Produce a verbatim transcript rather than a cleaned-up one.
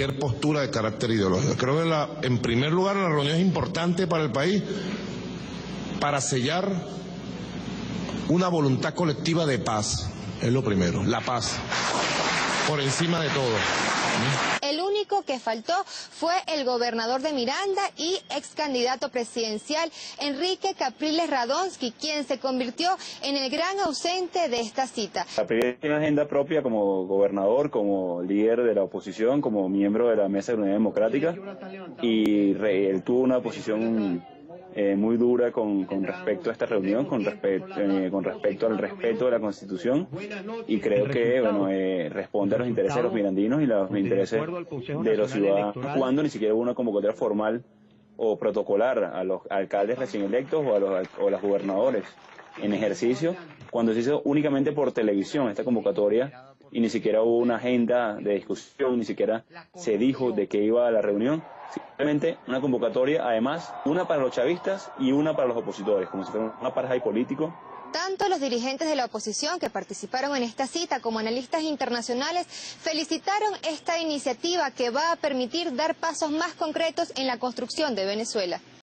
cualquier postura de carácter ideológico. Creo que la, en primer lugar la reunión es importante para el país para sellar una voluntad colectiva de paz, es lo primero, la paz, por encima de todo. El único que faltó fue el gobernador de Miranda y ex candidato presidencial Enrique Capriles Radonsky, quien se convirtió en el gran ausente de esta cita. Capriles tiene una agenda propia como gobernador, como líder de la oposición, como miembro de la Mesa de Unidad Democrática, y re, él tuvo una posición Eh, muy dura con, con respecto a esta reunión, con, respecto, eh, con respecto al respeto de la Constitución, y creo que bueno eh, responde a los intereses de los mirandinos y los intereses de los ciudadanos, cuando ni siquiera hubo una convocatoria formal o protocolar a los alcaldes recién electos o a los o a los gobernadores en ejercicio, cuando se hizo únicamente por televisión esta convocatoria y ni siquiera hubo una agenda de discusión, ni siquiera se dijo de qué iba a la reunión. Simplemente una convocatoria, además, una para los chavistas y una para los opositores, como si fuera un apartheid político. Tanto los dirigentes de la oposición que participaron en esta cita como analistas internacionales felicitaron esta iniciativa que va a permitir dar pasos más concretos en la construcción de Venezuela.